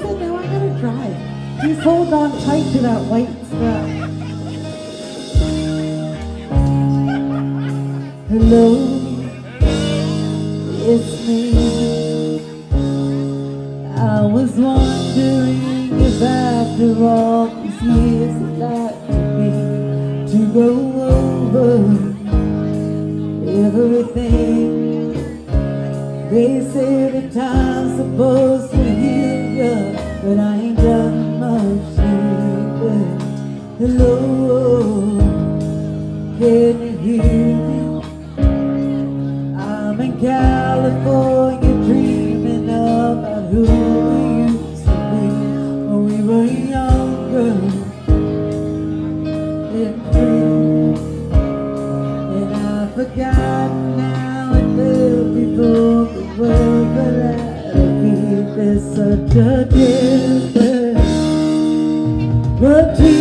said, no, I'm gonna try. Just hold on tight to that white strap. Hello, it's me. I was wondering if after all these years it'd like me to go over everything. They say the time's supposed to heal ya, but I ain't done much yet. Hello, can you hear me? I'm in California dreaming about who we used to be when we were younger and free. And I've forgotten now and then before the world, but I feel there's such a difference between